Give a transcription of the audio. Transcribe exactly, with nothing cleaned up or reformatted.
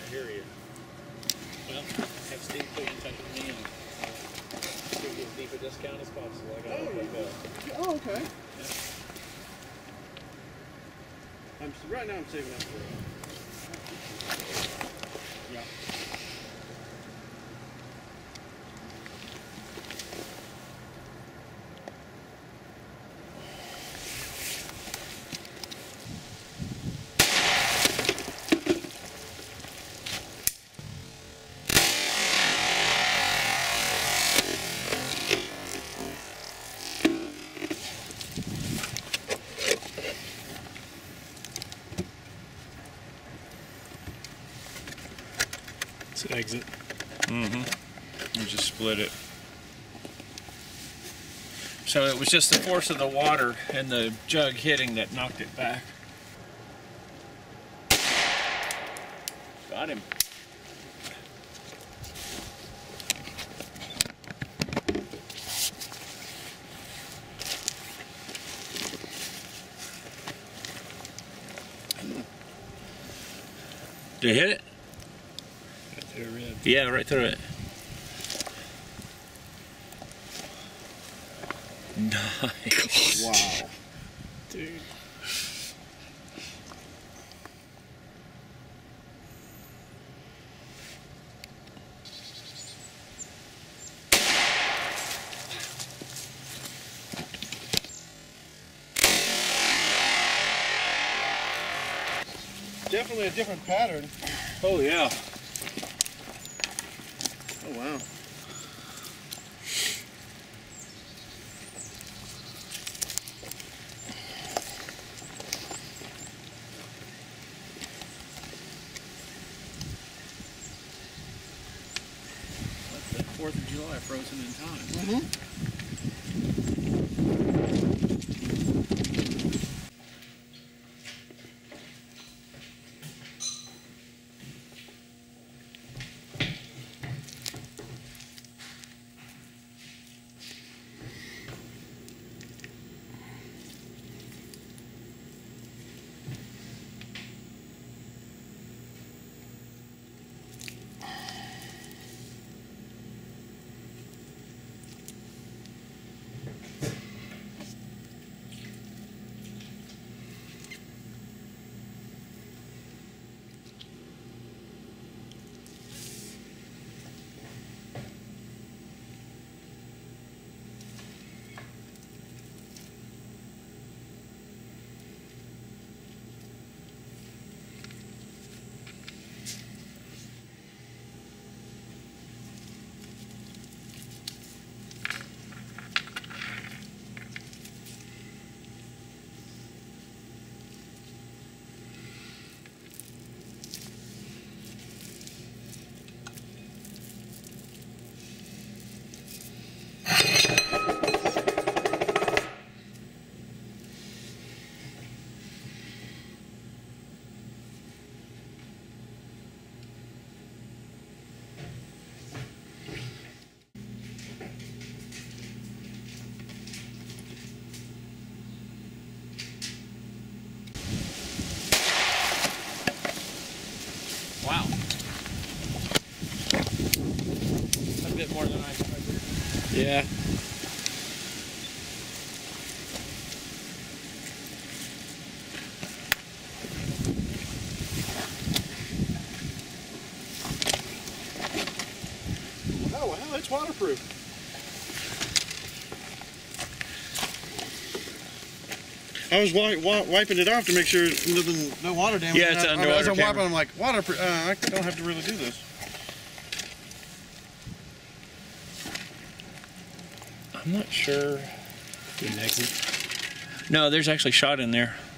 hear you. Well, have Steve put in touch with me and give you as deep a discount as possible. I got oh, it up. oh, okay. Yeah. I'm right now. I'm saving up for it. Yeah. Exit. Mm-hmm. You just split it. So it was just the force of the water and the jug hitting that knocked it back. Got him. Did you hit it? Yeah, right through it. Nice. Wow. Dude. Definitely a different pattern. Oh yeah. Oh wow. That's the fourth of July frozen in time. Mm-hmm. Wow. A bit more than I expected. Yeah. Oh wow, it's waterproof. I was wi wi wiping it off to make sure nothing, no water damage. Yeah, it's I, underwater As I'm camera. wiping, I'm like, waterproof. Uh, I don't have to really do this. I'm not sure. Didn't exit. No, there's actually shot in there.